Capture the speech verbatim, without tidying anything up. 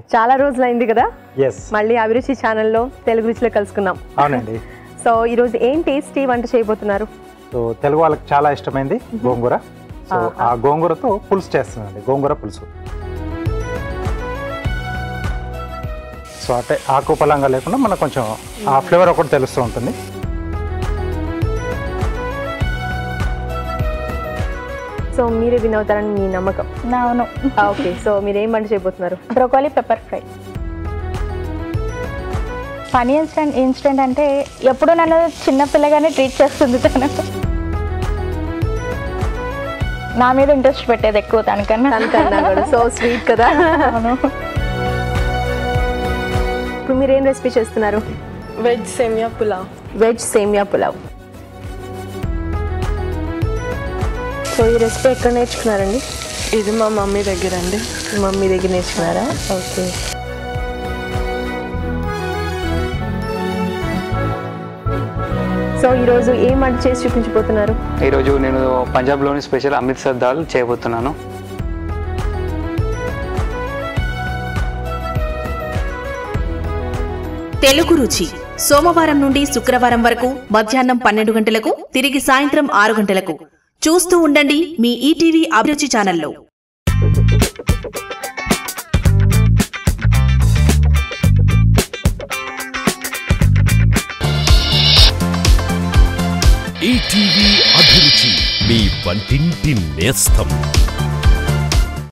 చాలా రోజులైంది కదా yes మళ్ళీ అభిరుచి ఛానల్లో తెలుగు రుచిలో కలుసుకున్నాం అవునండి సో ఈ రోజు ఏం టేస్టీ వంట చేయబోతున్నారు సో తెలుగు వాళ్ళకి చాలా ఇష్టమైంది గోంగూర సో ఆ గోంగూరతో పులుసు చేస్తున్నానండి గోంగూర పులుసు సో అంటే ఆకు పలంగా లేకుండా మనకు కొంచెం ఆ ఫ్లేవర్ ఒకటి తెలుస్తూ ఉంటుంది సో మీరే విన్ అవుతారని మీ నమ్మకం అవును ఓకే సో మీరు ఏం వంట చేయబోతున్నారు బ్రోకోలీ పెప్పర్ ఫ్రై ఫనీ ఇన్స్టెంట్ ఇన్స్టెంట్ అంటే ఎప్పుడు నన్ను చిన్నపిల్లగానే ట్రీట్ చేస్తుంది తను నా మీద ఇంట్రెస్ట్ పెట్టేది ఎక్కువ తనకన్నా సో స్వీట్ కదా అవును ఇప్పుడు మీరు ఏం రెసిపీ చేస్తున్నారు వెజ్ సేమియా పులావ్ వెజ్ సేమియా పులావ్ సో ఈ రెసిపీ ఎక్కడ నేర్చుకున్నారండి ఇది మా మమ్మీ దగ్గర అండి మమ్మీ దగ్గర నేర్చుకున్నారా ఓకే సో ఈరోజు ఏం వంట చేసి చూపించబోతున్నారు ఈరోజు నేను పంజాబ్లోని స్పెషల్ అమృత్సర్ దాల్ చేయబోతున్నాను తెలుగు రుచి సోమవారం నుండి శుక్రవారం వరకు మధ్యాహ్నం పన్నెండు గంటలకు తిరిగి సాయంత్రం ఆరు గంటలకు చూస్తూ ఉండండి మీ ఈటీవీ అభిరుచి ఛానల్లో ఈటీవీ అభిరుచి మీ వంటింటి నేస్తం.